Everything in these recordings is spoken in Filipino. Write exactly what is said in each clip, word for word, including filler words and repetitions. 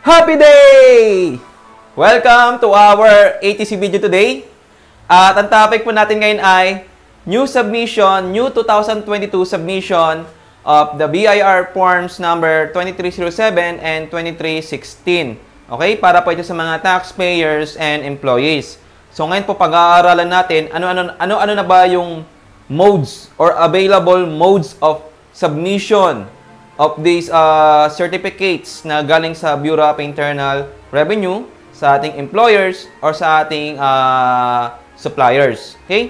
Happy day! Welcome to our A T C video today. At ang topic po natin ngayon ay new submission, new two thousand twenty-two submission of the B I R Forms number twenty-three oh seven and twenty-three sixteen. Okay? Para po ito sa mga taxpayers and employees. So ngayon po pag-aaralan natin ano-ano ano-ano na ba yung modes or available modes of submission of these uh, certificates na galing sa Bureau of Internal Revenue sa ating employers or sa ating uh, suppliers. Okay?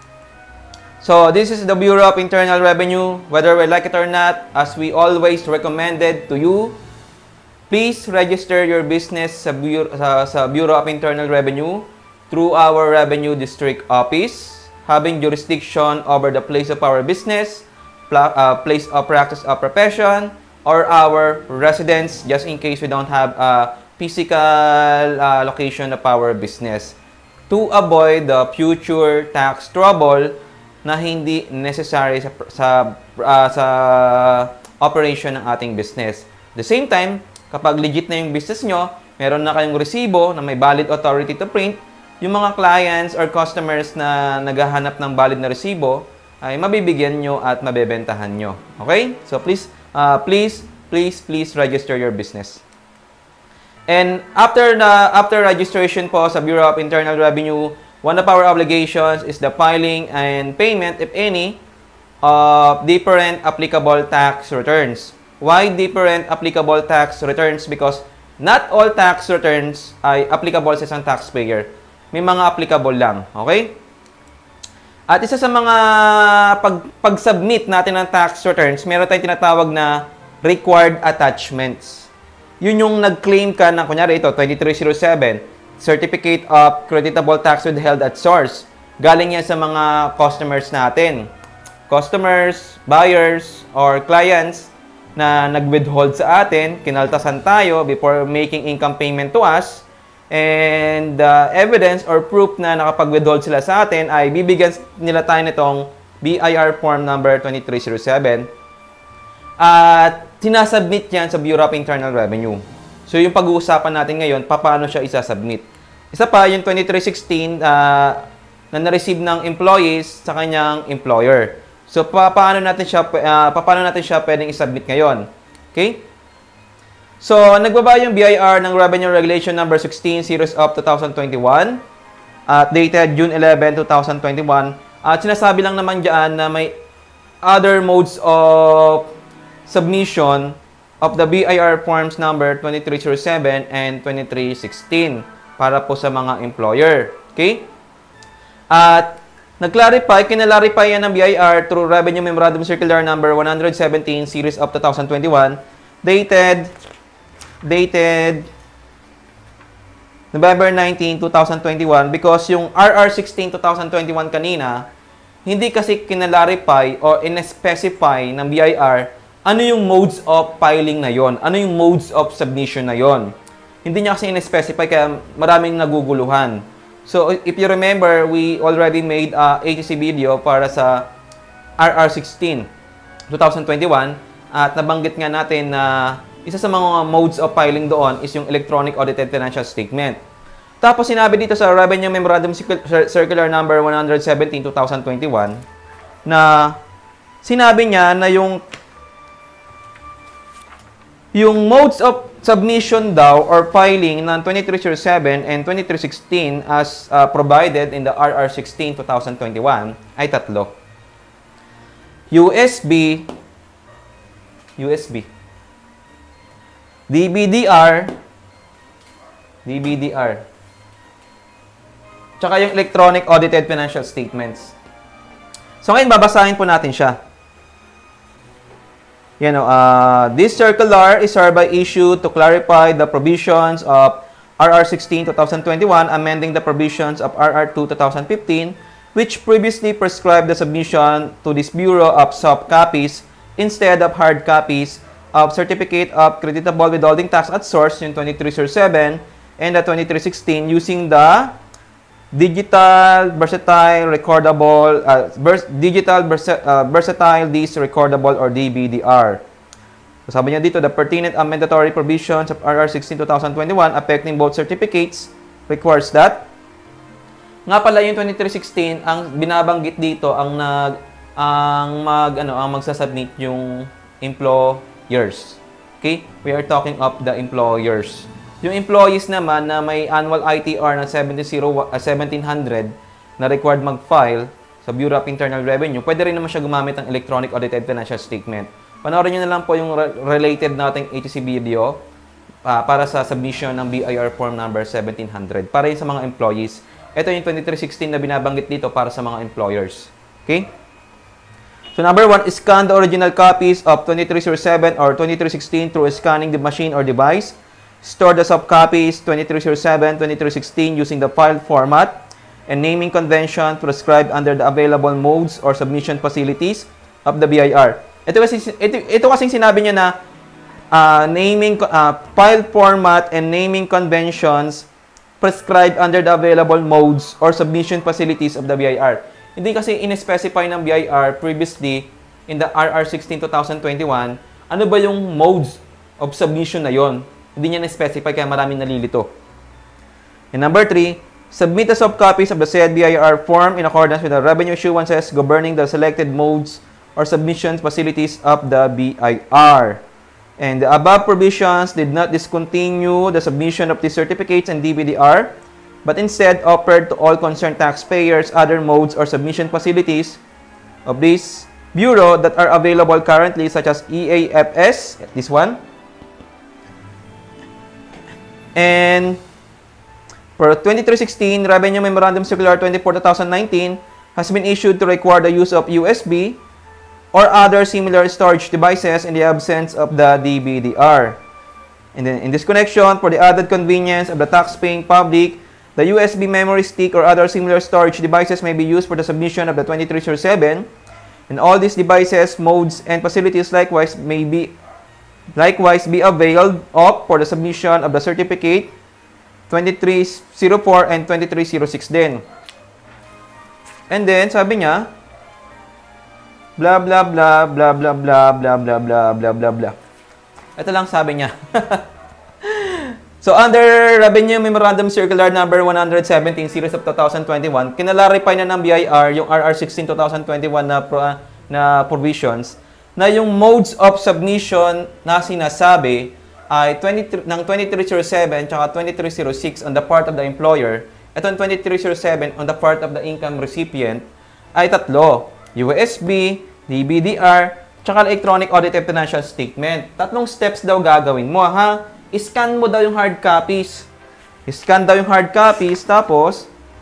So, this is the Bureau of Internal Revenue. Whether we like it or not, as we always recommended to you, please register your business sa Bureau, sa, sa Bureau of Internal Revenue through our Revenue District Office, having jurisdiction over the place of our business, Uh, place of practice of profession, or our residence, just in case we don't have a physical uh, location of our business, to avoid the future tax trouble na hindi necessary sa, sa, uh, sa operation ng ating business. At the same time, kapag legit na yung business nyo, meron na kayong resibo na may valid authority to print, yung mga clients or customers na naghahanap ng valid na resibo, ay mabibigyan nyo at mabebentahan nyo. Okay? So please, uh, please, please, please register your business. And after the after registration po sa Bureau of Internal Revenue, one of our obligations is the filing and payment, if any, of different applicable tax returns. Why different applicable tax returns? Because not all tax returns ay applicable sa isang taxpayer. May mga applicable lang. Okay? At isa sa mga pag, pag-submit natin ng tax returns, meron tayong tinatawag na required attachments. Yun yung nag-claim ka na, kunyari ito, twenty-three oh seven, Certificate of Creditable Tax Withheld at Source. Galing yan sa mga customers natin. Customers, buyers, or clients na nag-withhold sa atin, kinaltasan tayo before making income payment to us. And the uh, evidence or proof na nakapag-withhold sila sa atin ay bibigyan nila tayo nitong B I R Form number twenty-three oh seven at sinasubmit yan sa Bureau of Internal Revenue. So yung pag-uusapan natin ngayon, paano siya isasubmit. Isa pa, yung twenty-three sixteen uh, na na-receive ng employees sa kanyang employer. So pa paano natin siya, uh, paano natin siya pwedeng isubmit ngayon. Okay? So, nagbaba yung B I R ng Revenue Regulation number sixteen series of two thousand twenty-one at dated June eleventh, two thousand twenty-one. At sinasabi lang naman dyan na may other modes of submission of the B I R Forms number twenty-three oh seven and twenty-three sixteen para po sa mga employer. Okay? At nag-clarify, kinalarify yan ng B I R through Revenue Memorandum Circular number one seventeen series of two thousand twenty-one dated dated November nineteenth, two thousand twenty-one, because yung R R sixteen, two thousand twenty-one kanina, hindi kasi kinalarify o in-specify ng B I R ano yung modes of filing na yon, ano yung modes of submission na yon. Hindi niya kasi in-specify kaya maraming naguguluhan. So, if you remember, we already made a A T C video para sa R R sixteen, two thousand twenty-one at nabanggit nga natin na isa sa mga modes of filing doon is yung Electronic Audited Financial Statement. Tapos sinabi dito sa Revenue Memorandum Circular number one seventeen, two thousand twenty-one na sinabi niya na yung yung modes of submission daw or filing ng twenty-three oh seven and twenty-three sixteen as uh, provided in the R R sixteen, two thousand twenty-one ay tatlo. U S B U S B D B D R, D B D R, tsaka yung Electronic Audited Financial Statements. So ngayon, babasahin po natin siya. You know, uh, this circular is hereby issued to clarify the provisions of R R sixteen, two thousand twenty-one, amending the provisions of R R two, two thousand fifteen, which previously prescribed the submission to this Bureau of soft copies instead of hard copies of Certificate of Creditable Withholding Tax at Source, yung twenty-three oh seven, and the twenty-three sixteen using the Digital Versatile Recordable, uh, vers Digital versa uh, Versatile Disk Recordable or D V D R. So sabi niya dito, the pertinent and mandatory provisions of R R sixteen twenty twenty-one affecting both certificates requires that. Nga pala yung twenty-three sixteen, ang binabanggit dito, ang nag ang mag ano, ang magsasubmit yung employers. Okay? We are talking of the employers. Yung employees naman na may annual I T R na seventeen hundred na required mag-file sa Bureau of Internal Revenue, pwede rin naman siya gumamit ng Electronic Audited Financial Statement. Panoorin nyo na lang po yung related nating A T C video uh, para sa submission ng B I R Form number seventeen hundred. Para yun sa mga employees. Ito yung twenty-three sixteen na binabanggit dito para sa mga employers. Okay? So number one, scan the original copies of twenty-three oh seven or twenty-three sixteen through scanning the machine or device. Store the subcopies twenty-three oh seven, twenty-three sixteen using the file format and naming convention prescribed under the available modes or submission facilities of the B I R. Ito kasi ito, ito kasing sinabi niya na uh, naming uh, file format and naming conventions prescribed under the available modes or submission facilities of the B I R. Hindi kasi in-specify ng B I R previously in the R R sixteen twenty twenty-one ano ba yung modes of submission na yon. Hindi niya na-specify kaya maraming nalilito. And number three, submit the subcopies of the said B I R form in accordance with the revenue issuances governing the selected modes or submission facilities of the B I R. And the above provisions did not discontinue the submission of these certificates and D B D R, but instead offered to all concerned taxpayers other modes or submission facilities of this bureau that are available currently, such as E A F S, this one, and for twenty-three sixteen, Revenue Memorandum Circular twenty-four twenty nineteen has been issued to require the use of U S B or other similar storage devices in the absence of the D B D R. And then in this connection, for the added convenience of the tax-paying public, the U S B memory stick or other similar storage devices may be used for the submission of the twenty-three oh seven, and all these devices, modes, and facilities likewise may be likewise be availed of for the submission of the certificate twenty-three oh four and twenty-three oh six din. And then, sabi niya, blah, blah, blah, blah, blah, blah, blah, blah, blah, blah, blah, blah. Ito lang sabi niya. So, under Revenue Memorandum Circular number one seventeen, series of twenty twenty-one, kinalarify na ng B I R yung R R sixteen twenty twenty-one na, pro, na provisions na yung modes of submission na sinasabi ay twenty, ng twenty-three oh seven at twenty-three oh six on the part of the employer. Itong twenty-three oh seven on the part of the income recipient ay tatlo. U S B, D B D R, tsaka Electronic Audited Financial Statement. Tatlong steps daw gagawin mo, ha? I-scan mo daw yung hard copies. I-scan daw yung hard copies, tapos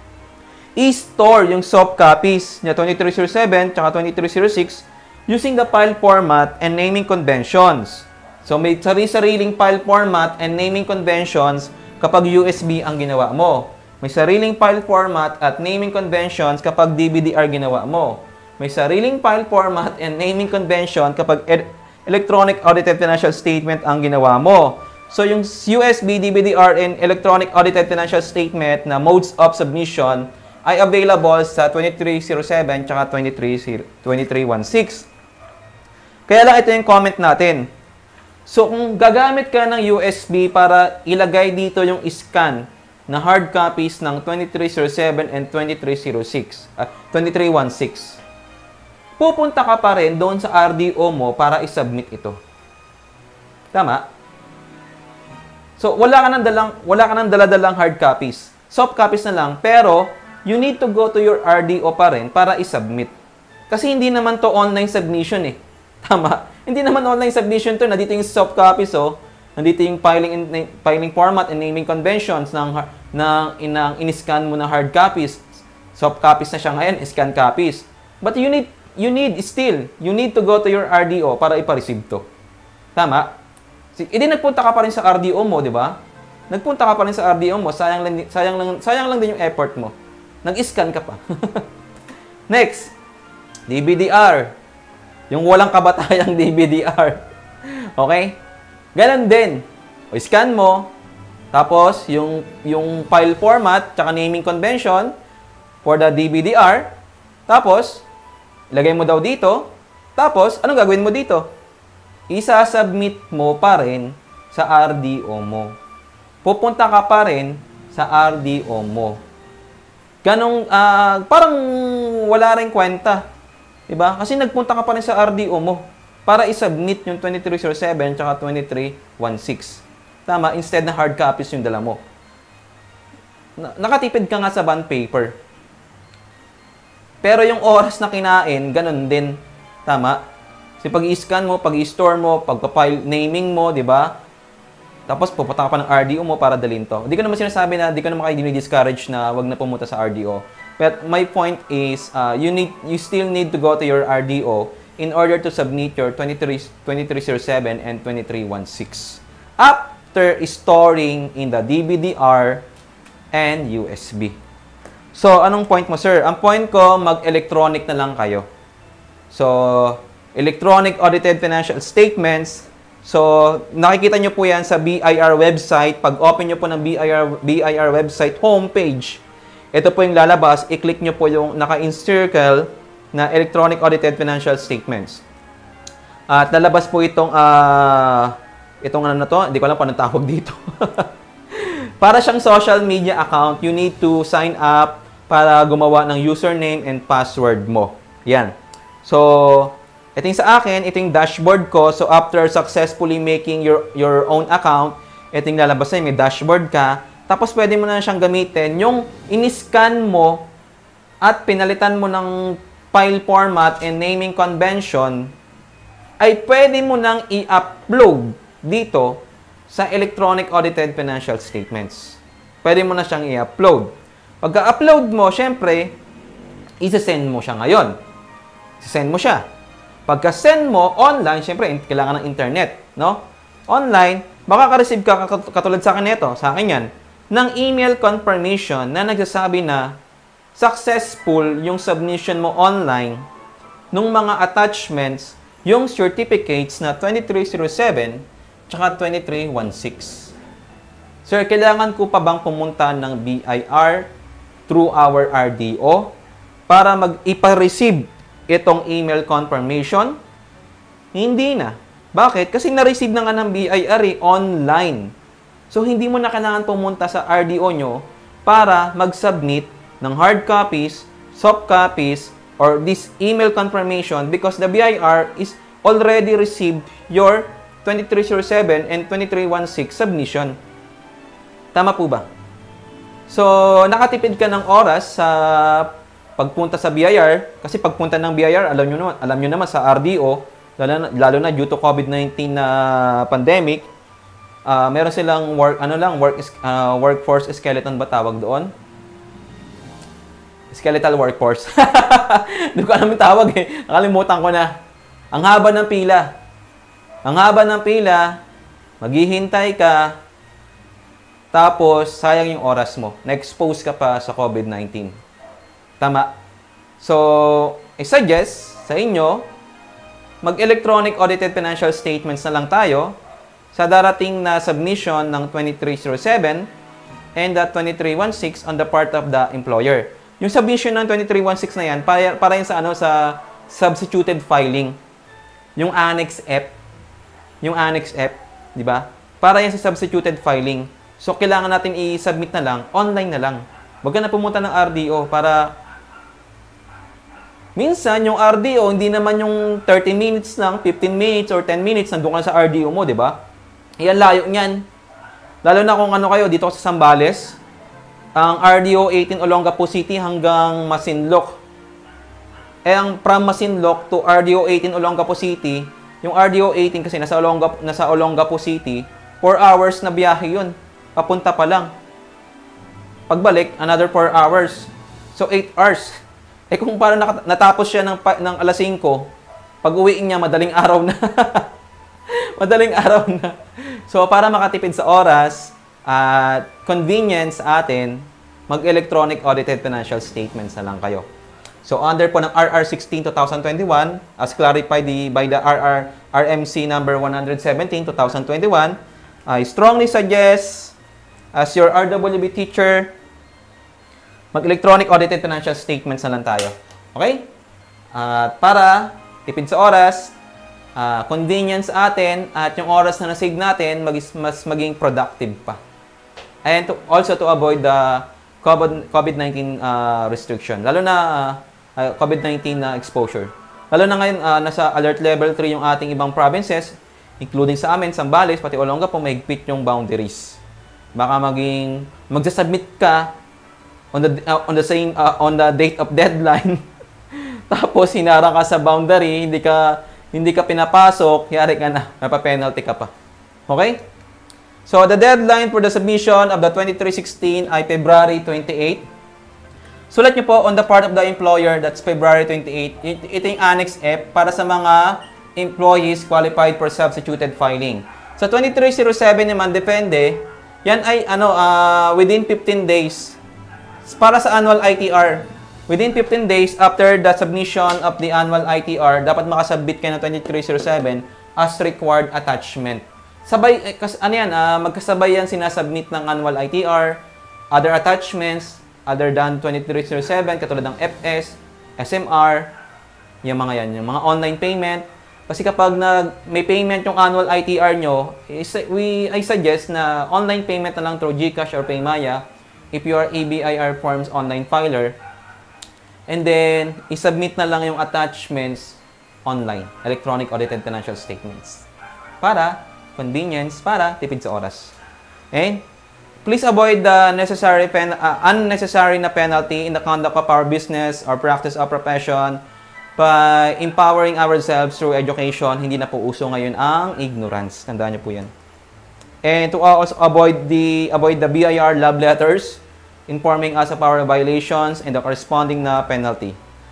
i-store yung soft copies niya twenty-three oh seven tsaka twenty-three oh six using the file format and naming conventions. So, may sarili-sariling file format and naming conventions kapag U S B ang ginawa mo. May sariling file format at naming conventions kapag D B D R ginawa mo. May sariling file format and naming convention kapag ed- Electronic Audited Financial Statement ang ginawa mo. So, yung U S B, D B D R, and Electronic Audited Financial Statement na modes of submission ay available sa twenty-three oh seven at twenty-three sixteen. Kaya lang ito yung comment natin. So, kung gagamit ka ng U S B para ilagay dito yung scan na hard copies ng twenty-three oh seven and twenty-three oh six, at twenty-three sixteen, pupunta ka pa rin doon sa R D O mo para i-submit ito. Tama? So, wala ka nang dalang, wala ka nang dala-dalang hard copies. Soft copies na lang, pero you need to go to your R D O pa rin para i-submit. Kasi hindi naman to online submission eh. Tama? Hindi naman online submission to. Nandito yung soft copies, oh. Nandito yung filing, in, filing format and naming conventions ng, ng, ng in-scan mo na hard copies. Soft copies na siya ngayon, scan copies. But you need You need still, you need to go to your R D O para ipa-receive to. Tama? Hindi nagpunta ka pa rin sa R D O mo, di ba? Nagpunta ka pa rin sa R D O mo, sayang lang, sayang lang, sayang lang din yung effort mo. Nag-scan ka pa. Next, D B D R. Yung walang kabatayang D B D R. Okay? Ganon din. O, scan mo, tapos yung, yung file format, tsaka naming convention for the D B D R, tapos, ilagay mo daw dito. Tapos, anong gagawin mo dito? isasubmit mo pa rin sa R D O mo. Pupunta ka pa rin sa R D O mo. Ganong, uh, parang wala rin kwenta. Diba? Kasi nagpunta ka pa rin sa R D O mo para isubmit yung twenty-three oh seven at twenty-three sixteen. Tama? Instead na hard copies yung dala mo. Nakatipid ka nga sa bond paper. Pero yung oras na kinain, ganun din. Tama? Kasi pag i-scan mo, pag i-store mo, pag-file naming mo, di ba? Tapos pupunta ka pa ng R D O mo para dalhin to. Hindi ko naman sinasabi na, hindi ko naman kayo dinidiscourage na wag na pumunta sa R D O. But my point is, uh, you need, you still need to go to your R D O in order to submit your twenty-three oh seven and twenty-three sixteen. After storing in the D V D R and U S B. So, anong point mo, sir? Ang point ko, mag-electronic na lang kayo. So, electronic audited financial statements. So, nakikita nyo po yan sa B I R website. Pag open nyo po ng B I R, B I R website homepage, ito po yung lalabas. I-click nyo po yung naka-encircle na electronic audited financial statements. At lalabas po itong, uh, itong ano na to, hindi ko alam paano tawag dito. Para siyang social media account, you need to sign up para gumawa ng username and password mo. Yan. So, ito yung sa akin, ito yung dashboard ko. So, after successfully making your your own account, ito yung lalabas sa'yo, may dashboard ka. Tapos, pwede mo na siyang gamitin. Yung in-scan mo at pinalitan mo ng file format and naming convention, ay pwede mo nang i-upload dito sa electronic audited financial statements. Pwede mo na siyang i-upload. Pagka-upload mo, syempre, isa-send mo siya ngayon. Isa-send mo siya. Pagka-send mo online, syempre, kailangan ng internet, no? Online, makaka-receive ka, katulad sa akin ito, sa akin yan, ng email confirmation na nagsasabi na successful yung submission mo online nung mga attachments, yung certificates na twenty-three oh seven tsaka twenty-three sixteen. Sir, kailangan ko pa bang pumunta ng B I R through our R D O para mag-ipa-receive itong email confirmation? Hindi na. Bakit? Kasi na-receive na nga ng B I R eh, online. So, hindi mo na kailangan pumunta sa R D O nyo para mag-submit ng hard copies, soft copies, or this email confirmation because the B I R is already received your twenty-three oh seven and twenty-three sixteen submission. Tama po ba? So, nakatipid ka ng oras sa pagpunta sa B I R kasi pagpunta ng B I R, alam nyo naman, alam nyo naman sa R D O, lalo na, lalo na due to COVID nineteen na pandemic, uh, meron silang work, ano lang, work, uh, workforce skeleton ba tawag doon? Skeletal workforce. Hindi ko alam yung tawag eh. Nakalimutan ko na. Ang haba ng pila. Ang haba ng pila, maghihintay ka, tapos sayang yung oras mo. Na-expose ka pa sa COVID nineteen. Tama? So, I-suggest sa inyo, mag-electronic audited financial statements na lang tayo sa darating na submission ng twenty-three oh seven and the twenty-three sixteen on the part of the employer. Yung submission ng twenty-three sixteen na yan, para, para yan sa, ano, sa substituted filing. Yung Annex F. Yung Annex F, di ba? Para yan sa substituted filing. So, kailangan natin i-submit na lang, online na lang. Huwag ka na pumunta ng R D O para minsan, yung R D O, hindi naman yung thirty minutes lang, fifteen minutes, or ten minutes, nandun ka sa R D O mo, di ba? Iyan, layo niyan. Lalo na kung ano kayo, dito sa Sambales, ang R D O eighteen Olongapo City hanggang Masinloc. Eh, ang from Masinloc to R D O eighteen Olongapo City, yung R D O eighteen kasi nasa Olongapo, nasa Olongapo City, four hours na biyahe yun. Papunta pa lang. Pagbalik, another four hours. So, eight hours. Eh, kung parang natapos siya ng, ng alas singko, pag uwiin niya, madaling araw na. Madaling araw na. So, para makatipid sa oras at convenience sa atin, mag-electronic audited financial statements na lang kayo. So, under po ng R R sixteen twenty twenty-one, as clarified the, by the R R R M C number one seventeen twenty twenty-one, I strongly suggest, as your R W B teacher, mag-electronic audited financial statements na lang tayo. Okay? At uh, para tipid sa oras, uh, convenience sa atin at yung oras na nasave natin magis, mas maging productive pa. And to, also to avoid the COVID nineteen uh, restriction, lalo na uh, COVID nineteen na uh, exposure. Lalo na ngayon, uh, nasa alert level three yung ating ibang provinces, including sa amin, Zambales, pati Olongapo, mahigpit yung boundaries. Baka maging, magsasubmit ka on the, uh, on the same, uh, on the date of deadline, tapos hinarang ka sa boundary, hindi ka, hindi ka pinapasok, yari ka na, napapenalty ka pa. Okay? So, the deadline for the submission of the twenty-three sixteen ay February twenty-eighth. Sulat nyo po on the part of the employer, that's February twenty-eighth. Ito yung Annex F para sa mga employees qualified for substituted filing. Sa twenty-three oh seven naman, depende. Yan ay ano, uh, within fifteen days. Para sa annual I T R, within fifteen days after the submission of the annual I T R, dapat makasubmit kayo ng twenty-three oh seven as required attachment. Sabay, eh, kas, ano yan, uh, magkasabay yan sinasubmit ng annual I T R, other attachments, other than twenty-three oh seven, katulad ng F S, S M R, yung mga yan, yung mga online payment. Kasi kapag nag, may payment yung annual I T R nyo, is, we, I suggest na online payment na lang through GCash or Paymaya if you are a B I R Forms online filer. And then, isubmit na lang yung attachments online, electronic audited financial statements. Para convenience, para tipid sa oras. And please avoid the necessary pen, uh, unnecessary na penalty in the conduct of our business or practice of profession by empowering ourselves through education. Hindi na po uso ngayon ang ignorance. Tandaan niyo po yan. And to also avoid the, avoid the B I R love letters informing us of our violations and the corresponding na penalty.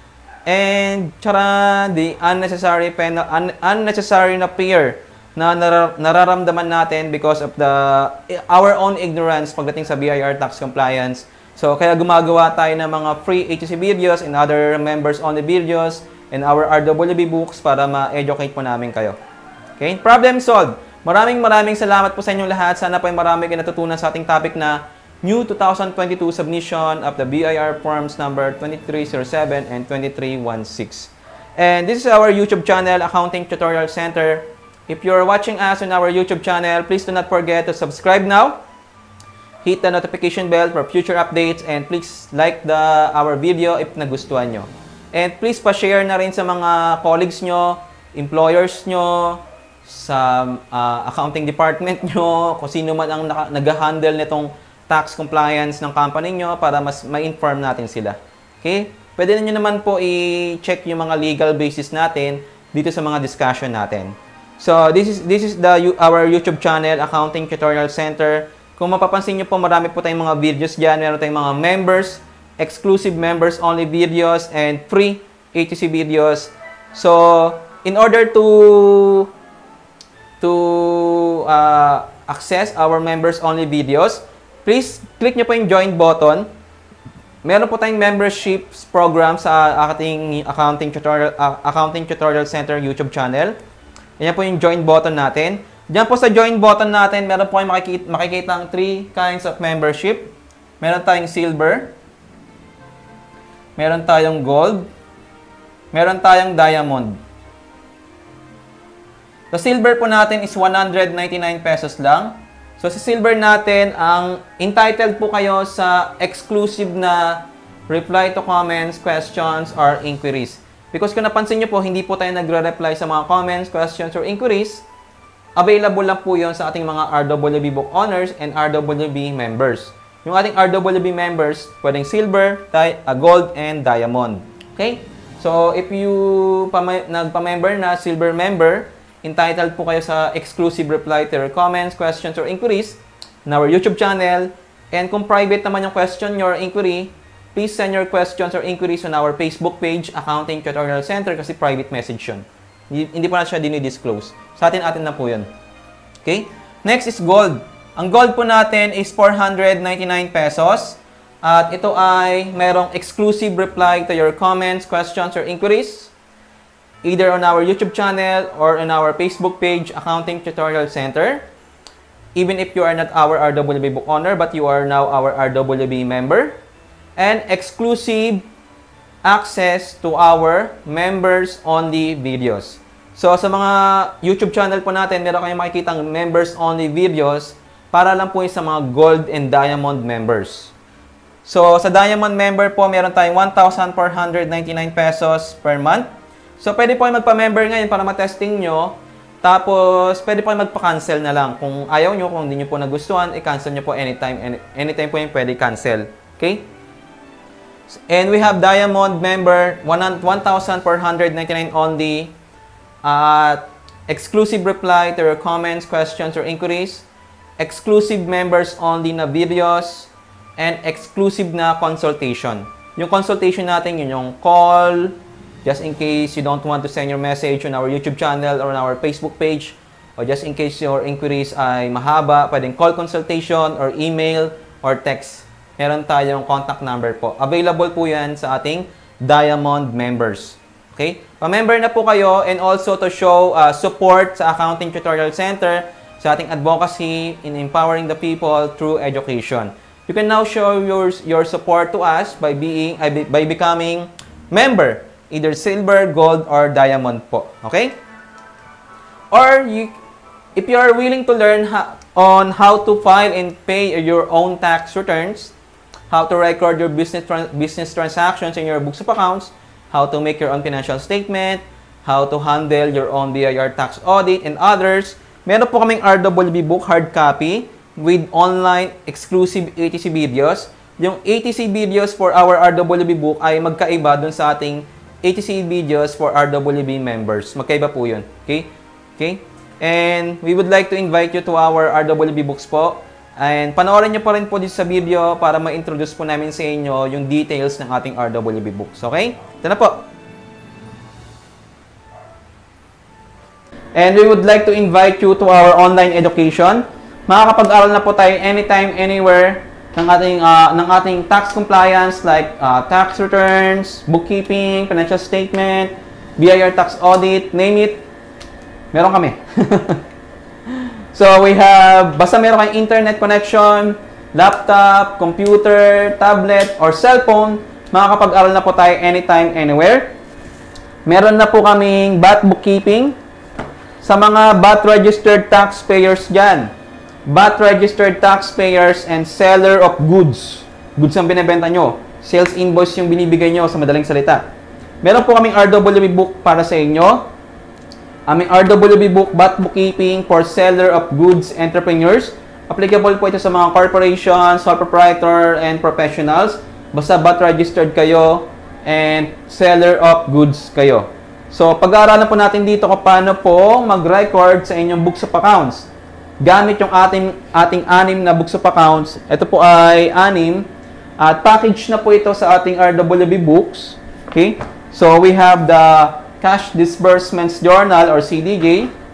And tsara, the unnecessary, penal, un, unnecessary na fear na nar nararamdaman natin because of the our own ignorance pagdating sa B I R tax compliance. So, kaya gumagawa tayo ng mga free H T C videos and other members-only videos and our R W B Books para ma-educate po namin kayo. Okay? Problem solved. Maraming maraming salamat po sa inyong lahat. Sana po ay marami kayo natutunan sa ating topic na New twenty twenty-two Submission of the B I R Forms number twenty-three oh seven and twenty-three sixteen. And this is our YouTube channel, Accounting Tutorial Center. If you're watching us on our YouTube channel, please do not forget to subscribe now. Hit the notification bell for future updates and please like the our video if nagustuhan nyo. And please pa-share na rin sa mga colleagues nyo, employers nyo, sa uh, accounting department nyo, kung sino man ang nag-handle nitong tax compliance ng company nyo para mas ma-inform natin sila. Okay? Pwede na nyo naman po i-check yung mga legal basis natin dito sa mga discussion natin. So, this is this is the our YouTube channel, Accounting Tutorial Center. Kung mapapansin niyo po, marami po tayong mga videos diyan. Meron tayong mga members, exclusive members only videos and free A T C videos. So, in order to to uh, access our members only videos, please click niyo po yung join button. Meron po tayong memberships program sa ating Accounting Tutorial uh, Accounting Tutorial Center YouTube channel. Yan po yung join button natin. Diyan po sa join button natin, meron po kayong makikita, makikita ang three kinds of membership. Meron tayong silver. Meron tayong gold. Meron tayong diamond. The silver po natin is one hundred ninety-nine pesos lang. So sa silver natin, ang entitled po kayo sa exclusive na reply to comments, questions, or inquiries. Because kung napansin nyo po, hindi po tayo nagre-reply sa mga comments, questions, or inquiries. Available lang po yun sa ating mga R W B book owners and R W B members. Yung ating R W B members, pwedeng silver, gold, and diamond. Okay? So, if you nagpa-member na silver member, entitled po kayo sa exclusive reply to your comments, questions, or inquiries in our YouTube channel. And kung private naman yung question or inquiry, please send your questions or inquiries on our Facebook page, Accounting Tutorial Center, kasi private message yun. Hindi po na siya dinidisclose. Sa atin-atin na po yun. Okay? Next is gold. Ang gold po natin is four hundred ninety-nine pesos. At ito ay merong exclusive reply to your comments, questions, or inquiries, either on our YouTube channel or on our Facebook page, Accounting Tutorial Center. Even if you are not our R W B book owner, but you are now our R W B member. And exclusive access to our members-only videos. So, sa mga YouTube channel po natin, meron kayong makikitang members-only videos para lang po yung sa mga gold and diamond members. So, sa diamond member po, meron tayong one thousand four hundred ninety-nine pesos per month. So, pwede po kayo magpa-member ngayon para matesting nyo. Tapos, pwede po kayo magpa-cancel na lang. Kung ayaw nyo, kung hindi nyo po nagustuhan, i-cancel nyo po anytime. Any, anytime po yung pwede cancel. Okay? And we have diamond member, one thousand four hundred ninety-nine only. At exclusive reply to your comments, questions, or inquiries, exclusive members only na videos, and exclusive na consultation. Yung consultation natin, yun yung call, just in case you don't want to send your message on our YouTube channel or on our Facebook page, or just in case your inquiries ay mahaba, pwedeng call consultation, or email, or text. Meron tayong contact number po. Available po yan sa ating diamond members. Okay? Pa-member na po kayo, and also to show uh, support sa Accounting Tutorial Center sa ating advocacy in empowering the people through education. You can now show your, your support to us by being uh, by becoming member, either silver, gold, or diamond po. Okay? Or you, if you are willing to learn ha on how to file and pay your own tax returns, how to record your business trans business transactions in your books of accounts, how to make your own financial statement, how to handle your own B I R tax audit, and others, meron po kaming R W B book hard copy with online exclusive A T C videos. Yung A T C videos for our R W B book ay magkaiba dun sa ating A T C videos for R W B members. Magkaiba po yun. Okay? Okay? And we would like to invite you to our R W B books po. And panoorin nyo pa rin po dito sa video para ma-introduce po namin sa inyo yung details ng ating R W B books. Okay? Ito na po. And we would like to invite you to our online education. Makakapag-aral na po tayo anytime, anywhere ng ating, uh, ng ating tax compliance like uh, tax returns, bookkeeping, financial statement, B I R tax audit, name it. Meron kami. So, we have, basta meron kayong internet connection, laptop, computer, tablet, or cellphone, makakapag-aral na po tayo anytime, anywhere. Meron na po kaming B I R bookkeeping sa mga B I R registered taxpayers dyan. B I R registered taxpayers and seller of goods. Goods ang binibenta nyo. Sales invoice yung binibigay nyo sa madaling salita. Meron po kaming R W B book para sa inyo. Aming R W B book, B I R bookkeeping for seller of goods entrepreneurs. Applicable po ito sa mga corporations, sole proprietor, and professionals. Basta B I R registered kayo and seller of goods kayo. So, pag-aaralan po natin dito kung paano po mag-record sa inyong books of accounts. Gamit yung ating, ating anim na books of accounts. Ito po ay anim. At package na po ito sa ating R W B books. Okay? So, we have the Cash Disbursements Journal or C D J,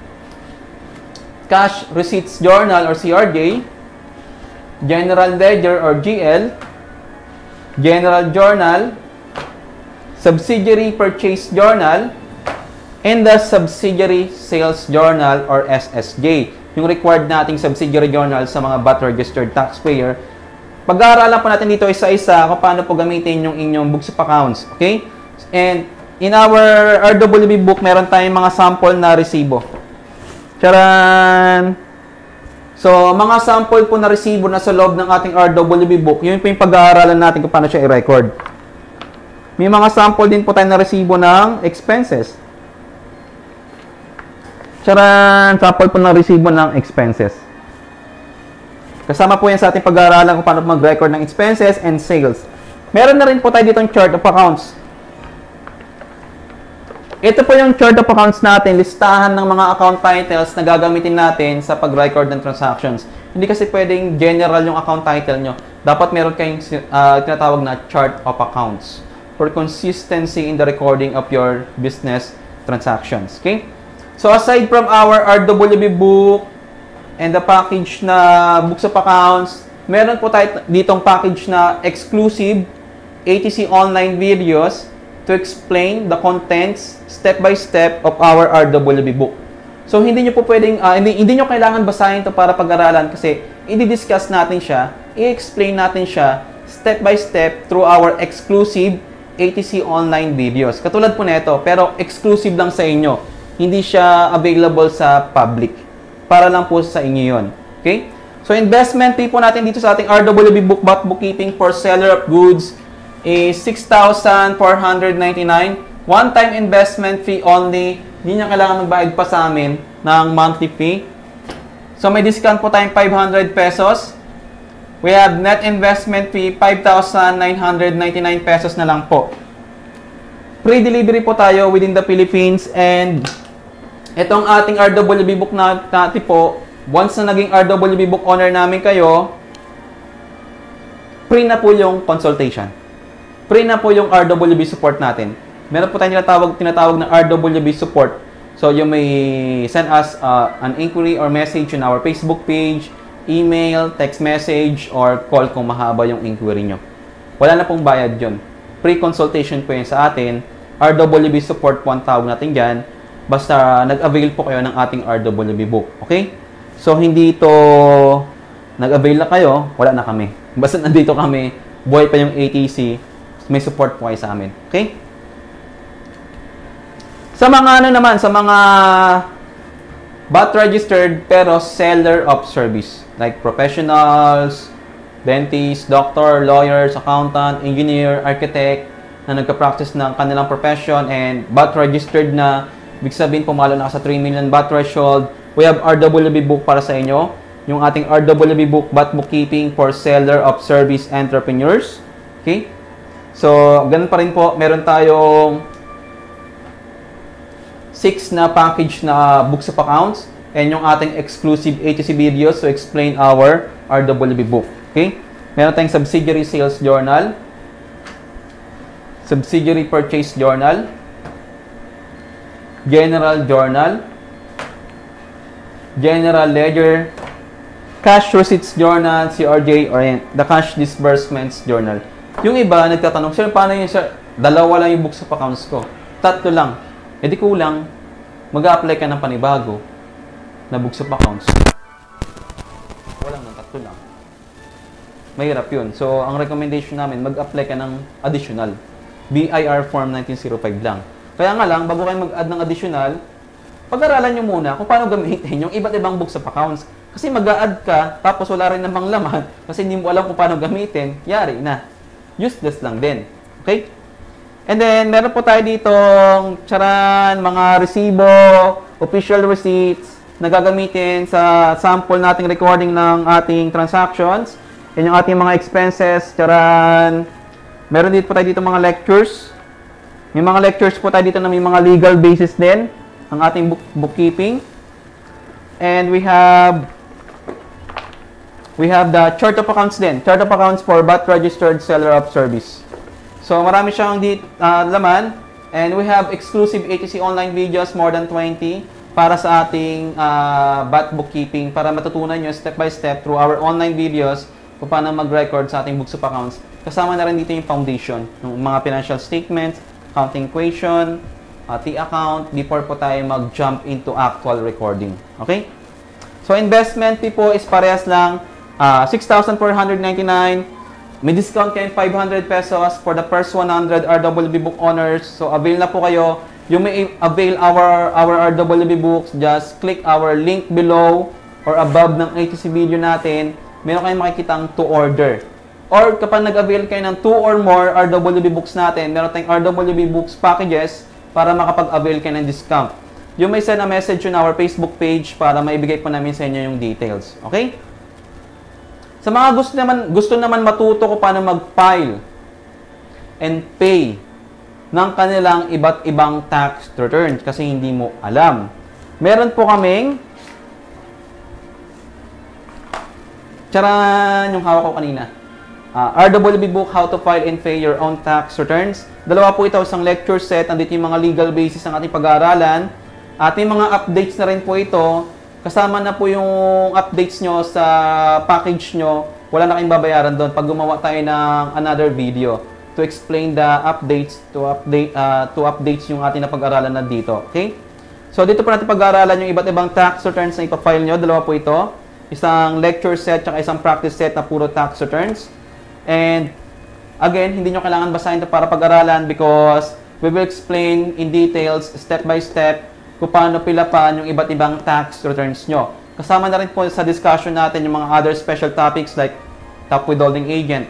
Cash Receipts Journal or C R J, General Ledger or G L, General Journal, Subsidiary Purchase Journal, and the Subsidiary Sales Journal or S S J. Yung required nating subsidiary journal sa mga B I R registered taxpayer. Pag-aaralan po natin dito isa-isa kung paano po gamitin yung inyong books of accounts. Okay? And in our R W B book, meron tayong mga sample na resibo. Charan! So, mga sample po na resibo na sa loob ng ating R W B book, yun po yung pag-aaralan natin kung paano siya i-record. May mga sample din po tayo na resibo ng expenses. Charan! Sample po ng resibo ng expenses. Kasama po yan sa ating pag-aaralan kung paano mag-record ng expenses and sales. Meron na rin po tayo dito ng chart of accounts. Ito po yung chart of accounts natin, listahan ng mga account titles na gagamitin natin sa pag-record ng transactions. Hindi kasi pwedeng general yung account title nyo. Dapat meron kayong uh, tinatawag na chart of accounts for consistency in the recording of your business transactions. Okay? So, aside from our R W B book and the package na books of accounts, meron po tayo ditong package na exclusive A T C online videos to explain the contents step by step of our R W B book. So, hindi nyo po pwedeng, uh, hindi, hindi nyo kailangan basahin ito para pag-aralan kasi i-discuss natin siya, i-explain natin siya step by step through our exclusive A T C online videos. Katulad po nito, pero exclusive lang sa inyo. hindi siya available sa public. Para lang po sa inyo yun. Okay? So, investment fee po natin dito sa ating R W B Book Bot Bookkeeping for seller of goods is six thousand four hundred ninety-nine. One-time investment fee only. Hindi niya kailangan magbayad pa sa amin ng monthly fee. So, may discount po tayong five hundred pesos. We have net investment fee, five thousand nine hundred ninety-nine pesos na lang po. Pre-delivery po tayo within the Philippines, and itong ating R W B book na natin po, once na naging R W B book owner namin kayo, free na po yung consultation. Free na po yung R W B support natin. Meron po tayong tinatawag, tinatawag na R W B support. So, you may send us uh, an inquiry or message on our Facebook page, email, text message, or call kung mahaba yung inquiry nyo. Wala na pong bayad yun. Pre-consultation po yun sa atin. R W B support po ang tawag natin dyan. Basta nag-avail po kayo ng ating R W B book. Okay? So, hindi ito nag-avail na kayo, wala na kami. Basta nandito kami, buhay pa yung A T C, may support po kayo sa amin. Okay? Sa mga ano naman, sa mga B A T registered pero seller of service. Like professionals, dentist, doctor, lawyers, accountant, engineer, architect, na nagka-practice ng kanilang profession and B A T registered na, ibig sabihin pumalo na sa three million B A T threshold, we have R W B book para sa inyo. Yung ating R W B book, B A T bookkeeping for seller of service entrepreneurs. Okay? So, ganun pa rin po, meron tayong six na package na books of accounts and yung ating exclusive A T C videos to explain our R W B book. Okay? Meron tayong subsidiary sales journal, subsidiary purchase journal, general journal, general ledger, cash receipts journal, C R J, or the cash disbursements journal. Yung iba, nagtatanong, sir, paano yun, sir? Dalawa lang yung books of accounts ko. Tatlo lang. E di kulang, mag-a-apply ka ng panibago na books of accounts. Walang ng tatlo lang. Mahirap yun. So, ang recommendation namin, mag-apply ka ng additional. B I R Form nineteen oh five lang. Kaya nga lang, bago kayo mag-add ng additional, pag-aralan nyo muna kung paano gamitin yung iba't ibang books of accounts. Kasi mag-a-add ka, tapos wala rin namang laman, kasi hindi mo alam kung paano gamitin, yari na. Useless lang din. Okay? And then, meron po tayo dito, charan, mga resibo, official receipts, na gagamitin sa sample nating recording ng ating transactions. Yan yung ating mga expenses, charan. Meron dito po tayo dito mga lectures. May mga lectures po tayo dito na may mga legal basis din, ang ating book bookkeeping. And we have, we have the chart of accounts din. Chart of accounts for B A T registered seller of service. So, marami siyang di, uh, laman. And we have exclusive A T C online videos, more than twenty, para sa ating uh, B A T bookkeeping, para matutunan nyo step by step through our online videos kung paano mag-record sa ating books of accounts. Kasama na rin dito yung foundation, ng mga financial statements, accounting equation, uh, T-account, before po tayo mag-jump into actual recording. Okay? So, investment fee po is parehas lang, uh, six thousand four hundred ninety-nine. May discount kayo five hundred pesos for the first one hundred R W B book owners. So, avail na po kayo. You may avail our, our R W B books. Just click our link below or above ng A T C video natin. Meron kayong makikitang to order. Or kapag nag-avail kayo ng two or more R W B books natin, meron tayong R W B books packages para makapag-avail kayo ng discount. You may send a message on our Facebook page para maibigay po namin sa inyo yung details. Okay? Sa mga gusto naman, gusto naman matuto kung paano mag-file and pay ng kanilang iba't ibang tax returns kasi hindi mo alam. Meron po kaming charan yung hawak ko kanina. Uh, R W B book, how to file and pay your own tax returns. Dalawa po ito, isang lecture set. Nandito yung mga legal basis ng ating pag-aaralan. At may mga updates na rin po ito. Kasama na po yung updates nyo sa package nyo. Wala na kayong babayaran doon pag gumawa tayo ng another video to explain the updates, to update uh, to updates yung ating napag-aralan na dito. Okay? So, dito po natin pag-aaralan yung iba't ibang tax returns na ipafile nyo. Dalawa po ito. Isang lecture set at isang practice set na puro tax returns. And, again, hindi nyo kailangan basahin ito para pag-aralan because we will explain in details, step by step, kung paano pilapan yung iba't ibang tax returns nyo. Kasama na rin po sa discussion natin yung mga other special topics like top withholding agent,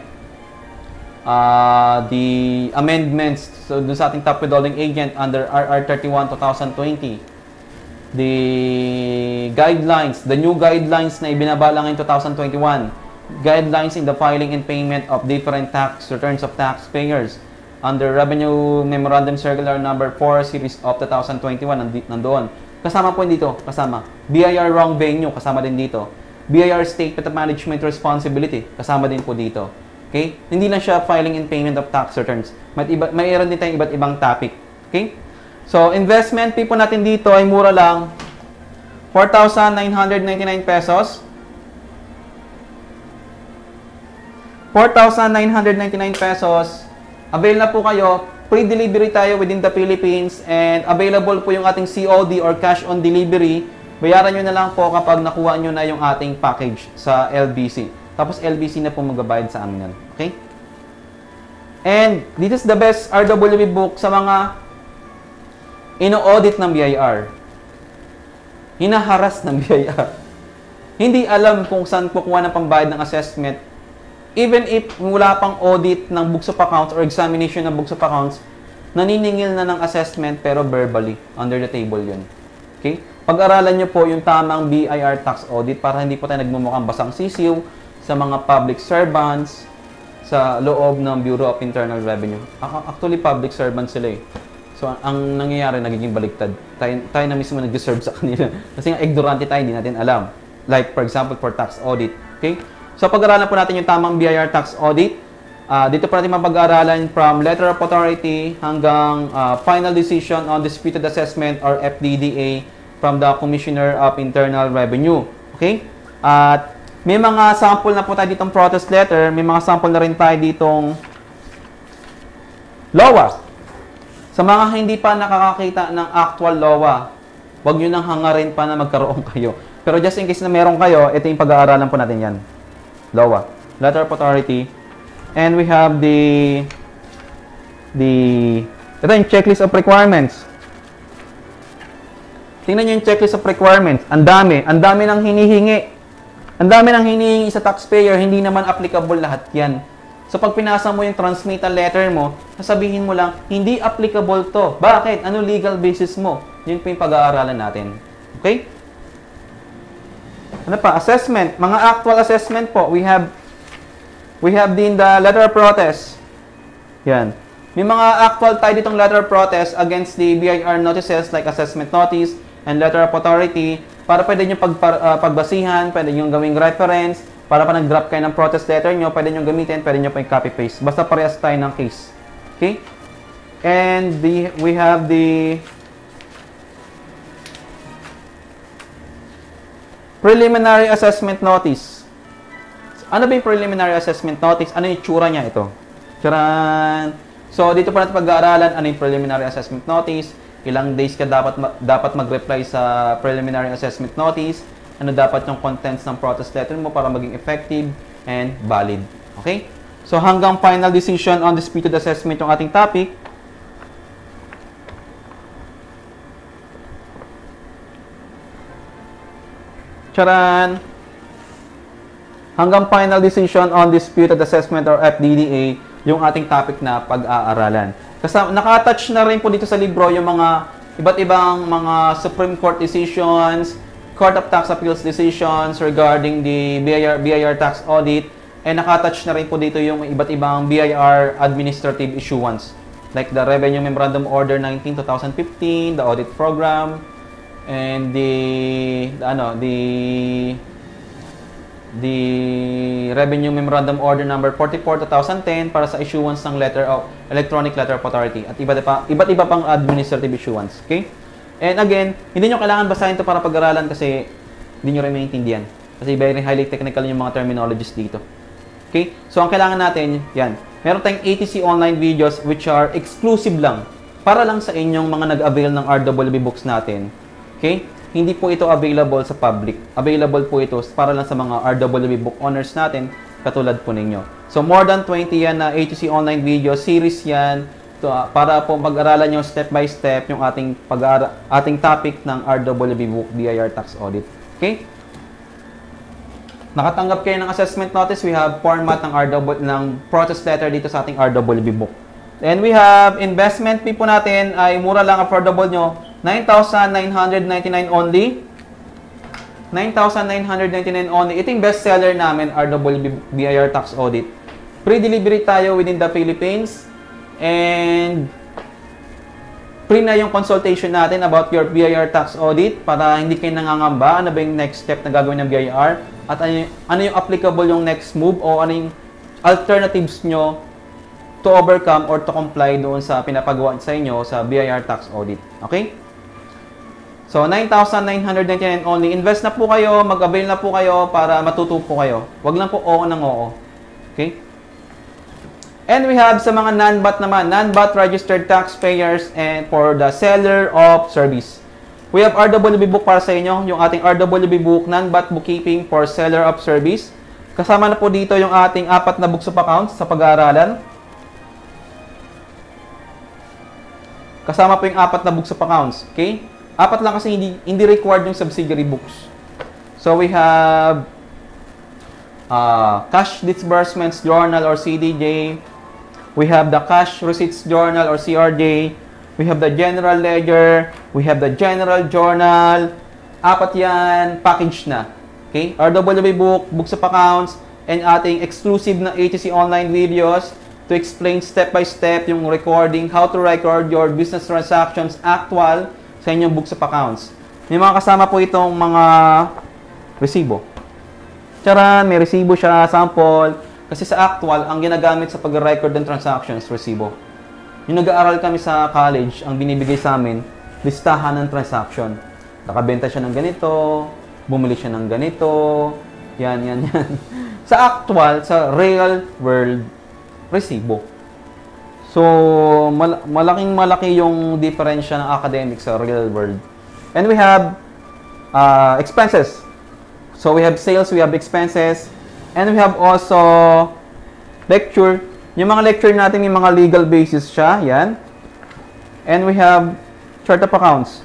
uh, the amendments so dun sa ating top withholding agent under R R thirty-one twenty twenty, the guidelines, the new guidelines na ibinaba lang in two thousand twenty-one, guidelines in the filing and payment of different tax returns of taxpayers under Revenue Memorandum Circular number four series of two thousand twenty-one, nandoon. Kasama po dito, kasama. B I R wrong venue, kasama din dito. B I R Statement of Management Responsibility, kasama din po dito. Okay? Hindi lang siya filing and payment of tax returns. May iba, mayroon din tayong iba't ibang topic. Okay? So, investment fee po natin dito ay mura lang. four thousand nine hundred ninety-nine pesos. four thousand nine hundred ninety-nine pesos. Avail na po kayo. Pre-delivery tayo within the Philippines and available po yung ating C O D or cash on delivery. Bayaran nyo na lang po kapag nakuha nyo na yung ating package sa L B C. Tapos L B C na po magbabayad sa amin yan. Okay? And this is the best R W B book sa mga ino-audit ng B I R. Hinaharas ng B I R. Hindi alam kung saan kukuha ng pambayad ng assessment. Even if wala pang audit ng books of accounts or examination ng books of accounts, naniningil na ng assessment pero verbally, under the table yun. Okay? Pag-aralan nyo po yung tamang B I R tax audit para hindi po tayo nagmumukhang basang sisiw sa mga public servants sa loob ng Bureau of Internal Revenue. Actually, public servants sila eh. So, ang nangyayari, nagiging baliktad. Tayo, tayo na mismo nag-deserve sa kanila. Kasi nga, ignorante tayo, hindi natin alam. Like, for example, for tax audit. Okay? So, pag-aralan po natin yung tamang B I R tax audit. Uh, dito po natin mapag-aralan from letter of authority hanggang uh, final decision on disputed assessment or F D D A from the Commissioner of Internal Revenue. Okay? At may mga sample na po tayo ditong protest letter. May mga sample na rin tayo ditong L O A. Sa mga hindi pa nakakakita ng actual L O A, huwag nyo nang hangarin pa na magkaroon kayo. Pero just in case na meron kayo, ito yung pag-aaralan po natin yan. L O A. Letter of Authority. And we have the the ito yung checklist of requirements. Tingnan nyo yung checklist of requirements. Ang dami. Ang dami ng hinihingi. Ang dami ng hinihingi sa taxpayer. Hindi naman applicable lahat yan. So, pag pinasa mo yung transmittal letter mo, sasabihin mo lang, hindi applicable to. Bakit? Ano legal basis mo? Yun po yung pag-aaralan natin. Okay? Ano pa? Assessment. Mga actual assessment po. We have we have din the letter of protest. Yan. May mga actual tayo ditong letter of protest against the B I R notices like assessment notice and letter of authority para pwede nyo pag, uh, pagbasihan, pwede nyo gawing reference, para pa nag-drop kayo ng protest letter nyo, pwede nyo gamitin, pwede nyo pa yung copy-paste. Basta parehas tayo ng case. Okay? And the, we have the preliminary assessment notice. Ano ba yung preliminary assessment notice? Ano yung tsura niya ito? Tcharan! So, dito pa natin pag-aaralan ano yung preliminary assessment notice, ilang days ka dapat dapat mag-reply sa preliminary assessment notice, ano dapat yung contents ng protest letter mo para maging effective and valid. Okay? So, hanggang final decision on disputed assessment yung ating topic. Charan! Hanggang final decision on disputed assessment or F D D A yung ating topic na pag-aaralan. Kasi nakatouch na rin po dito sa libro yung mga iba't ibang mga Supreme Court decisions, Court of Tax Appeals decisions regarding the B I R, B I R tax audit, and nakatouch na rin po dito yung iba't ibang B I R administrative issuance like the Revenue Memorandum Order nineteen twenty fifteen, the Audit Program, and the, the ano, the the Revenue Memorandum Order number forty-four twenty ten para sa issuance ng letter of electronic letter of authority at iba't iba, iba't iba pang administrative issuance. Okay? And again, hindi nyo kailangan basahin ito para pag-aralan kasi hindi nyo rin maintindihan. Kasi very highly technical yung mga terminologies dito. Okay? So, ang kailangan natin, yan. Meron tayong A T C online videos which are exclusive lang para lang sa inyong mga nag-avail ng R W B Books natin. Okay? Hindi po ito available sa public. Available po ito para lang sa mga R W B book owners natin, katulad po ninyo. So, more than twenty yan na A T C online video, series yan, to, uh, para po pag-aralan nyo step by step yung ating pag ating topic ng R W B Book B I R Tax Audit. Okay? Nakatanggap kayo ng assessment notice. We have format ng R W ng process letter dito sa ating R W B Book. And we have investment fee po natin ay mura lang, affordable nyo. nine thousand nine hundred ninety-nine only. nine thousand nine hundred ninety-nine only. Ito yung best seller namin, R W B B I R Tax Audit. Free delivery tayo within the Philippines. And free na yung consultation natin about your B I R tax audit para hindi kayo nangangamba ano ba yung next step na gagawin ng B I R at ano yung, ano yung applicable yung next move o ano yung alternatives nyo to overcome or to comply doon sa pinapagawa sa inyo sa B I R tax audit. Okay? So, nine thousand nine hundred ninety-nine only. Invest na po kayo, mag-avail na po kayo para matuto po kayo. Wag lang po oo ng oo. Okay? And we have sa mga non-V A T naman, non-V A T registered taxpayers and for the seller of service. We have R W B Book para sa inyo, yung ating R W B Book, non-V A T bookkeeping for seller of service. Kasama na po dito yung ating apat na books of accounts sa pag-aaralan. Kasama po yung apat na books of accounts. Okay? Apat lang kasi hindi, hindi required yung subsidiary books. So we have uh, cash disbursements journal or C D J. We have the cash receipts journal or C R J. We have the general ledger. We have the general journal. Apat yan, package na. Okay? R W B Book, books of accounts, and ating exclusive na A T C online videos to explain step by step yung recording, how to record your business transactions actual sa inyong books of accounts. May mga kasama po itong mga resibo. Charan, may resibo siya, sample. Kasi sa actual, ang ginagamit sa pag-record ng transactions, resibo. Yung nag-aaral kami sa college, ang binibigay sa amin, listahan ng transaction. Nakabenta siya ng ganito, bumili siya ng ganito, yan, yan, yan. Sa actual, sa real world, resibo. So, mal malaking malaki yung diferensya ng academic sa real world. And we have uh, expenses. So, we have sales, we have expenses, and we have also lecture. Yung mga lecture natin, yung mga legal basis siya. Yan. And we have chart of accounts.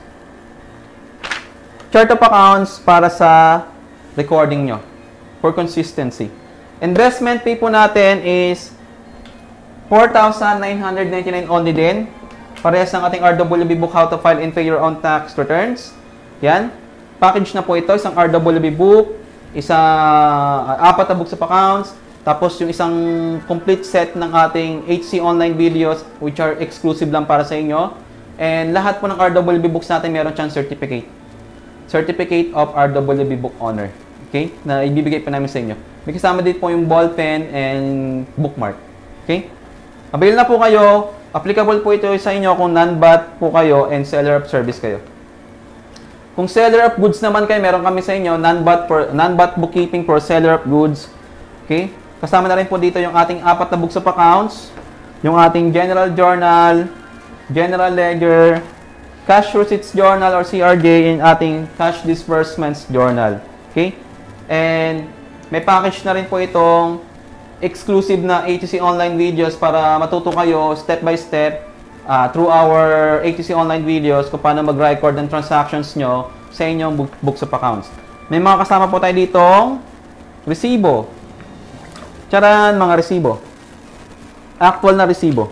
Chart of accounts para sa recording nyo. For consistency. Investment fee po natin is four thousand nine hundred ninety-nine only din. Parehas ng ating R W B Book, how to file and pay your own tax returns. Yan. Package na po ito. Isang R W B Book, isang uh, apat na books of accounts, tapos yung isang complete set ng ating H C online videos which are exclusive lang para sa inyo. And lahat po ng R W B Books natin meron siyang certificate. Certificate of R W B Book Honor. Okay? Na ibibigay pa namin sa inyo. May kasama din po yung ball pen and bookmark. Okay? Avail na po kayo. Applicable po ito sa inyo kung non-V A T po kayo and seller of service kayo. Kung seller of goods naman kayo, meron kami sa inyo, non-V A T, for, non-V A T bookkeeping for seller of goods. Okay? Kasama na rin po dito yung ating apat na books of accounts, yung ating general journal, general ledger, cash receipts journal or C R J, and ating cash disbursements journal. Okay? And may package na rin po itong exclusive na A T C online videos para matuto kayo step by step Uh, through our A T C online videos kung paano mag-record ng transactions nyo sa inyong book books of accounts. May mga kasama po tayo ditong resibo. Charan, mga resibo. Actual na resibo.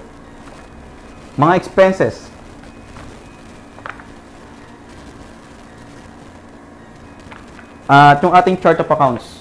Mga expenses. At uh, yung ating chart of accounts.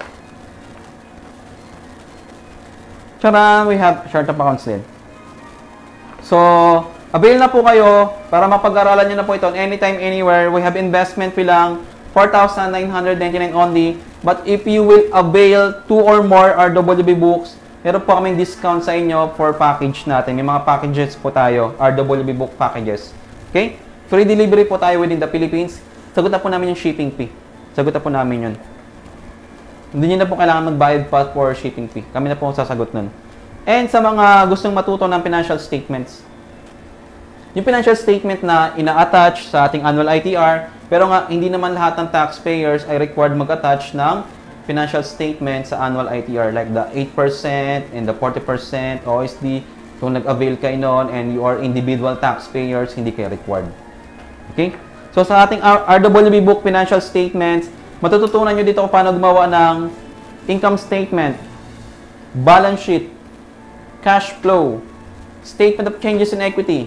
Charan, we have chart of accounts din. So, avail na po kayo para mapag-aralan nyo na po ito anytime, anywhere. We have investment fee lang, four thousand nine hundred ninety-nine only. But if you will avail two or more R W B Books, meron po kaming discount sa inyo for package natin. May mga packages po tayo, R W B Book packages. Okay? Free delivery po tayo within the Philippines. Sagot na po namin yung shipping fee. Sagot na po namin yun. Hindi nyo na po kailangan magbayad pa for shipping fee. Kami na po ang sasagot nun. And sa mga gustong matuto ng financial statements, yung financial statement na ina-attach sa ating annual I T R, pero nga hindi naman lahat ng taxpayers ay required mag-attach ng financial statement sa annual I T R like the eight percent and the forty percent O S D. Kung nag-avail kayo noon and you are individual taxpayers, hindi kayo required. Okay? So, sa ating R W B Book Financial Statements, matututunan nyo dito kung paano gumawa ng income statement, balance sheet, cash flow, statement of changes in equity,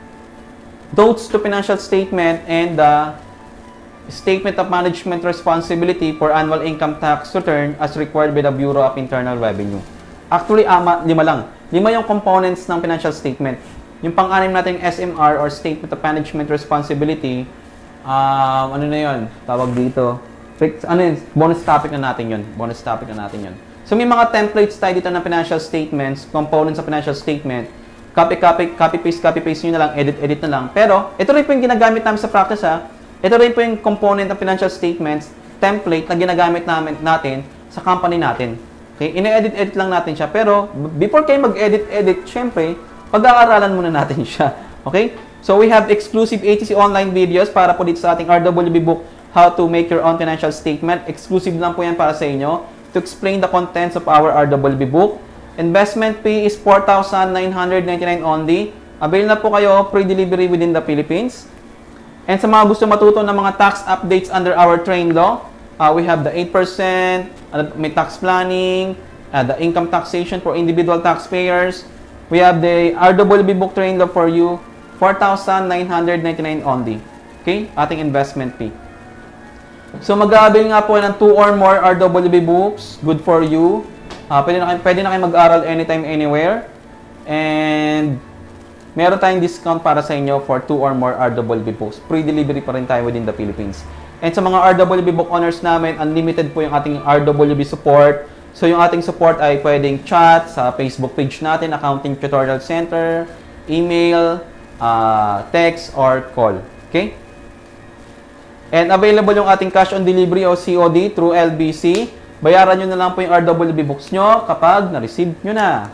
notes to financial statement, and the statement of management responsibility for annual income tax return as required by the Bureau of Internal Revenue. Actually, ama, lima lang. Lima yung components ng financial statement. Yung pang-anim natin S M R or Statement of Management Responsibility, um, ano na yun? Tawag dito. Ano yun? Bonus topic na natin yun. Bonus topic na natin yun. So, may mga templates tayo dito ng financial statements, components sa financial statement. Copy, copy, copy, paste, copy, paste nyo na lang, edit, edit na lang. Pero, ito rin po yung ginagamit namin sa practice, ha. Ito rin po yung component ng financial statements, template na ginagamit namin, natin sa company natin. Okay? Ine-edit, edit lang natin siya. Pero, before kayo mag-edit, edit, syempre, pag-aaralan muna natin siya. Okay? So, we have exclusive A T C online videos para po dito sa ating R W B book, How to Make Your Own Financial Statement. Exclusive lang po yan para sa inyo to explain the contents of our R W B book. Investment fee is four thousand nine hundred ninety-nine only. Avail na po kayo, pre-delivery within the Philippines. And sa mga gusto matuto ng mga tax updates under our train law, uh, we have the eight percent, uh, may tax planning, uh, the income taxation for individual taxpayers. We have the R W B book train law for you, four thousand nine hundred ninety-nine only. Okay? Ating investment fee. So, mag-aabil nga po ng two or more R W B books. Good for you. Uh, pwede, na kayo, pwede na kayo mag-aral anytime, anywhere. And, meron tayong discount para sa inyo for two or more R W B books. Pre-delivery pa rin tayo within the Philippines. And sa mga R W B book owners namin, unlimited po yung ating R W B support. So, yung ating support ay pwedeng chat sa Facebook page natin, Accounting Tutorial Center, email, uh, text, or call. Okay? And available yung ating cash on delivery o C O D through L B C. Bayaran nyo na lang po yung R W B books nyo kapag na-receive nyo na.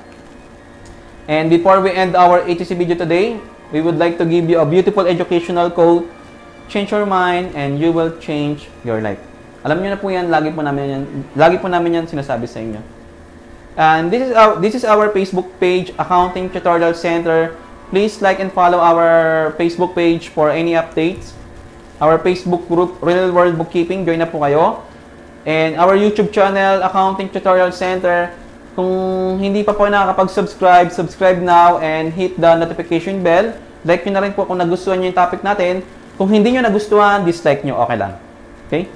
And before we end our A T C video today, we would like to give you a beautiful educational quote. Change your mind and you will change your life. Alam nyo na po yan, lagi po namin yan, lagi po namin yan sinasabi sa inyo. And this is our, this is our Facebook page, Accounting Tutorial Center. Please like and follow our Facebook page for any updates. Our Facebook group, Real World Bookkeeping, join na po kayo. And our YouTube channel, Accounting Tutorial Center. Kung hindi pa po nakakapag-subscribe, subscribe now and hit the notification bell. Like nyo na rin po kung nagustuhan nyo yung topic natin. Kung hindi nyo nagustuhan, dislike nyo, okay lang. Okay?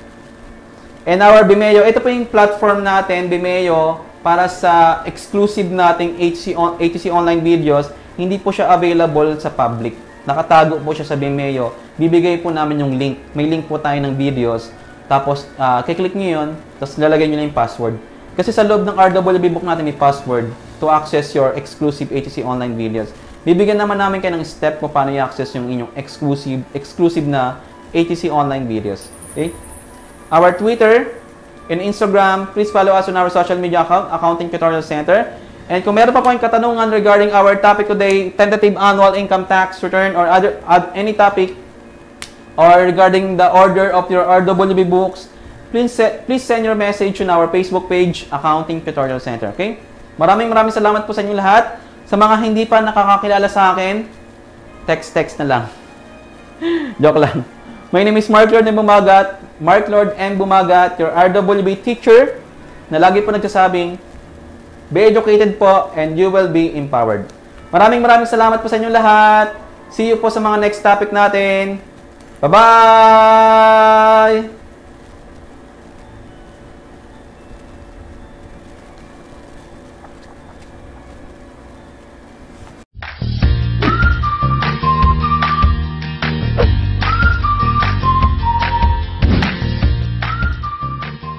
And our Vimeo, ito po yung platform natin, Vimeo, para sa exclusive nating A T C online videos. Hindi po siya available sa public. Nakatago po siya sa Vimeo. Bibigay po namin yung link. May link po tayo ng videos. Tapos, uh, kiklik nyo yun. Tapos, lalagay nyo na yung password. Kasi sa loob ng R W B book natin may password to access your exclusive A T C online videos. Bibigyan naman namin kayo ng step kung paano i-access yung inyong exclusive exclusive na A T C online videos. Okay? Our Twitter and Instagram, please follow us on our social media account, Accounting Tutorial Center. And kung meron pa po yung katanungan regarding our topic today, tentative annual income tax return or other uh, any topic, or regarding the order of your R W B books, please, please send your message on our Facebook page, Accounting Tutorial Center. Okay? Maraming maraming salamat po sa inyo lahat. Sa mga hindi pa nakakakilala sa akin, text-text na lang. Joke lang. My name is Mark Lord M. Bumagat. Mark Lord M. Bumagat, your R W B teacher, na lagi po nagsasabing, be educated po and you will be empowered. Maraming maraming salamat po sa inyo lahat. See you po sa mga next topic natin. Bye-bye!